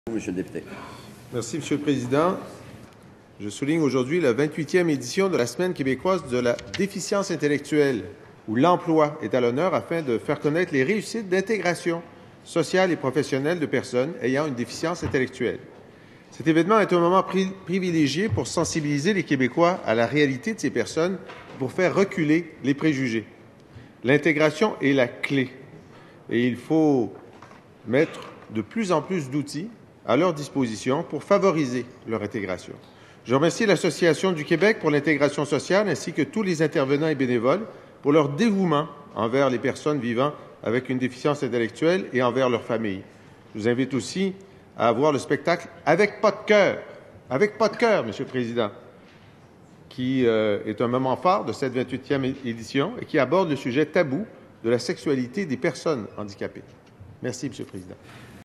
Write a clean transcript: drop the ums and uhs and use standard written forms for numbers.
Monsieur le député. Merci, Monsieur le Président. Je souligne aujourd'hui la 28e édition de la Semaine québécoise de la déficience intellectuelle, où l'emploi est à l'honneur afin de faire connaître les réussites d'intégration sociale et professionnelle de personnes ayant une déficience intellectuelle. Cet événement est un moment privilégié pour sensibiliser les Québécois à la réalité de ces personnes et pour faire reculer les préjugés. L'intégration est la clé et il faut mettre de plus en plus d'outils à leur disposition pour favoriser leur intégration. Je remercie l'Association du Québec pour l'intégration sociale ainsi que tous les intervenants et bénévoles pour leur dévouement envers les personnes vivant avec une déficience intellectuelle et envers leurs familles. Je vous invite aussi à voir le spectacle « Avec pas de cœur », Monsieur le Président, qui est un moment phare de cette 28e édition et qui aborde le sujet tabou de la sexualité des personnes handicapées. Merci, Monsieur le Président.